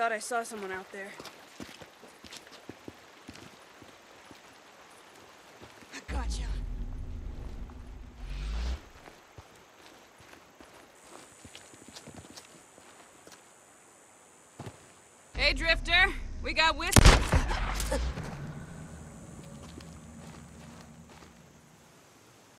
thought I saw someone out there. Gotcha. Hey, Drifter. We got whiskey.